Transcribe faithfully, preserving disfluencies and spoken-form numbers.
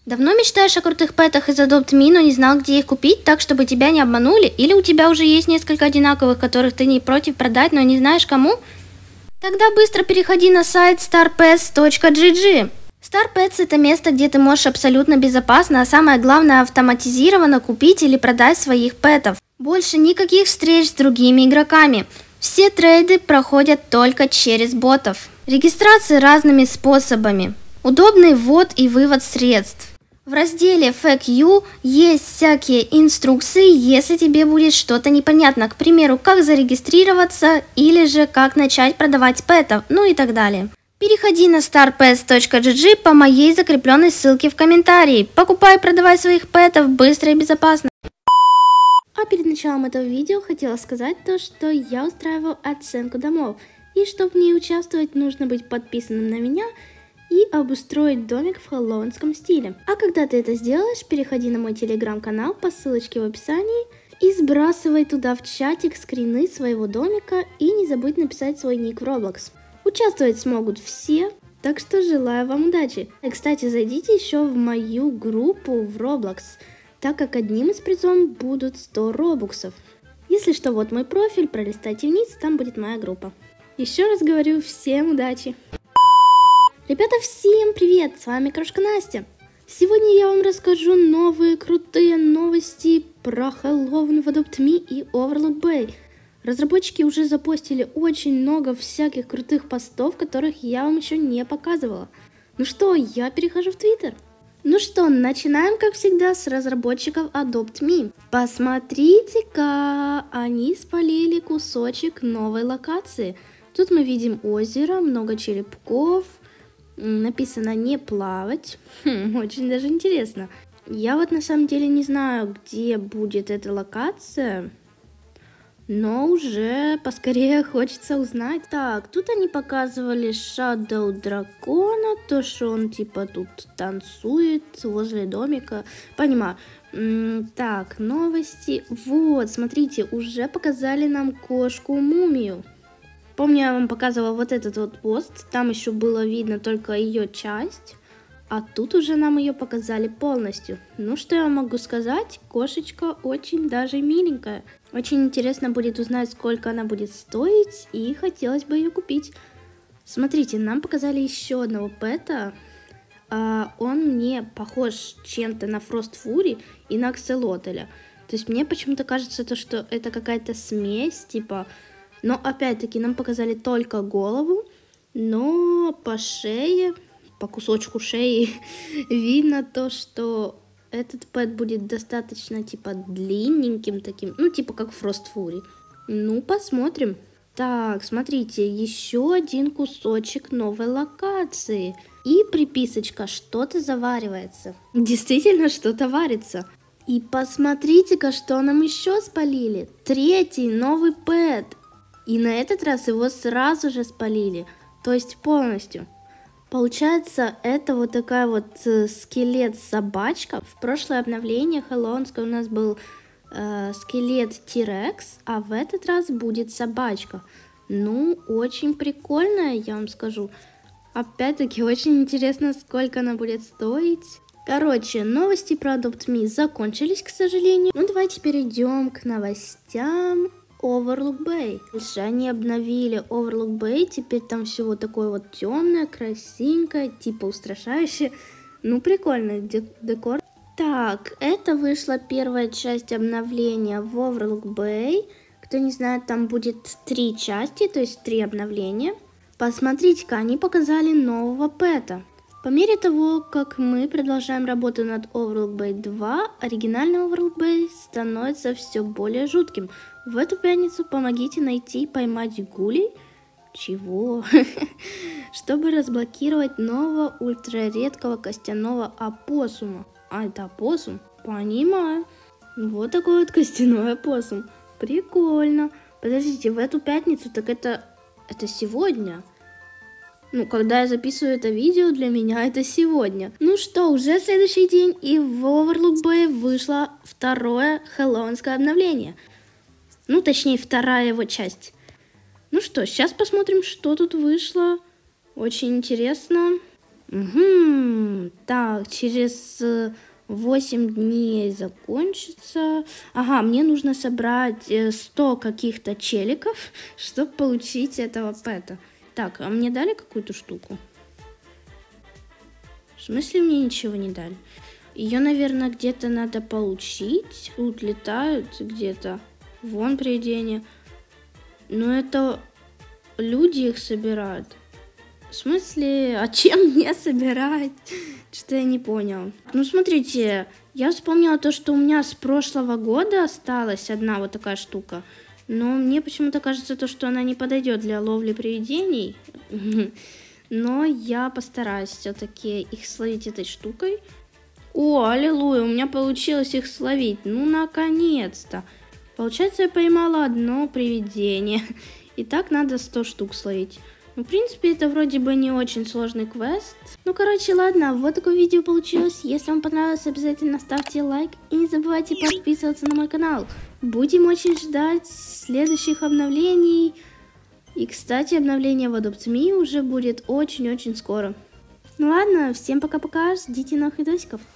Давно мечтаешь о крутых пэтах из Adopt Me, но не знал, где их купить, так чтобы тебя не обманули? Или у тебя уже есть несколько одинаковых, которых ты не против продать, но не знаешь кому? Тогда быстро переходи на сайт стар пэтс точка джи джи. StarPets — это место, где ты можешь абсолютно безопасно, а самое главное автоматизированно купить или продать своих пэтов. Больше никаких встреч с другими игроками. Все трейды проходят только через ботов. Регистрация разными способами. Удобный ввод и вывод средств. В разделе эф эй кью есть всякие инструкции, если тебе будет что-то непонятно, к примеру, как зарегистрироваться или же как начать продавать пэтов, ну и так далее. Переходи на стар пэтс точка джи джи по моей закрепленной ссылке в комментарии. Покупай и продавай своих пэтов быстро и безопасно. А перед началом этого видео хотела сказать то, что я устраиваю оценку домов. И чтобы в ней участвовать, нужно быть подписанным на меня и обустроить домик в хэллоуинском стиле. А когда ты это сделаешь, переходи на мой телеграм-канал по ссылочке в описании и сбрасывай туда в чатик скрины своего домика и не забудь написать свой ник в Roblox. Участвовать смогут все, так что желаю вам удачи. И, кстати, зайдите еще в мою группу в Roblox, так как одним из призов будут сто робуксов. Если что, вот мой профиль, пролистайте вниз, там будет моя группа. Еще раз говорю, всем удачи! Ребята, всем привет! С вами Крошка Настя. Сегодня я вам расскажу новые крутые новости про Хэллоуин в Adopt Me и Overlook Bay. Разработчики уже запостили очень много всяких крутых постов, которых я вам еще не показывала. Ну что, я перехожу в Твиттер. Ну что, начинаем, как всегда, с разработчиков Adopt Me. Посмотрите-ка, они спалили кусочек новой локации. Тут мы видим озеро, много черепков, написано «не плавать». Хм, очень даже интересно. Я вот на самом деле не знаю, где будет эта локация, но уже поскорее хочется узнать. Так, тут они показывали Shadow дракона, то, что он типа тут танцует возле домика. Понимаю. М-м, так, новости. Вот, смотрите, уже показали нам кошку-мумию. Помню, я вам показывала вот этот вот пост, там еще было видно только ее часть, а тут уже нам ее показали полностью. Ну, что я могу сказать, кошечка очень даже миленькая. Очень интересно будет узнать, сколько она будет стоить, и хотелось бы ее купить. Смотрите, нам показали еще одного пэта. А, он мне похож чем-то на Frost Fury и на Акселотеля. То есть мне почему-то кажется, то, что это какая-то смесь, типа... Но опять-таки нам показали только голову, но по шее, по кусочку шеи видно то, что... Этот пэт будет достаточно, типа, длинненьким таким, ну, типа, как Frost Fury. Ну, посмотрим. Так, смотрите, еще один кусочек новой локации. И приписочка, что-то заваривается. Действительно, что-то варится. И посмотрите-ка, что нам еще спалили. Третий новый пэт. И на этот раз его сразу же спалили, то есть полностью. Получается, это вот такая вот э, скелет-собачка. В прошлое обновление хэллоуинское у нас был э, скелет T-Rex, а в этот раз будет собачка. Ну, очень прикольная, я вам скажу. Опять-таки, очень интересно, сколько она будет стоить. Короче, новости про Adopt Me закончились, к сожалению. Ну, давайте перейдем к новостям Overlook Bay. Дальше они обновили Overlook Bay, теперь там все вот такое вот темное, красивенькое, типа устрашающее. Ну, прикольный декор. Так, это вышла первая часть обновления в Overlook Bay. Кто не знает, там будет три части, то есть три обновления. Посмотрите-ка, они показали нового пэта. По мере того, как мы продолжаем работу над Overlook Bay два, оригинальный Overlook Bay становится все более жутким. В эту пятницу помогите найти и поймать гулей. Чего? Чтобы разблокировать нового ультраредкого костяного опоссума. А это опоссум? Понимаю. Вот такой вот костяной опоссум. Прикольно. Подождите, в эту пятницу, так это... Это сегодня? Ну, когда я записываю это видео, для меня это сегодня. Ну что, уже следующий день, и в Overlook Bay вышло второе хэллоуинское обновление. Ну, точнее, вторая его часть. Ну что, сейчас посмотрим, что тут вышло. Очень интересно. Угу. Так, через восемь дней закончится. Ага, мне нужно собрать сто каких-то челиков, чтобы получить этого пэта. Так, а мне дали какую-то штуку? В смысле мне ничего не дали? Ее, наверное, где-то надо получить. Тут летают где-то. Вон привидения. Но это люди их собирают. В смысле, а чем мне собирать? Что-то я не понял. Ну, смотрите, я вспомнила то, что у меня с прошлого года осталась одна вот такая штука. Но мне почему-то кажется, то, что она не подойдет для ловли привидений. Но я постараюсь все-таки их словить этой штукой. О, аллилуйя, у меня получилось их словить. Ну, наконец-то. Получается, я поймала одно привидение. И так надо сто штук словить. Ну, в принципе, это вроде бы не очень сложный квест. Ну, короче, ладно, вот такое видео получилось. Если вам понравилось, обязательно ставьте лайк. И не забывайте подписываться на мой канал. Будем очень ждать следующих обновлений. И, кстати, обновление в Adopt Me уже будет очень-очень скоро. Ну ладно, всем пока-пока, ждите новых видосиков.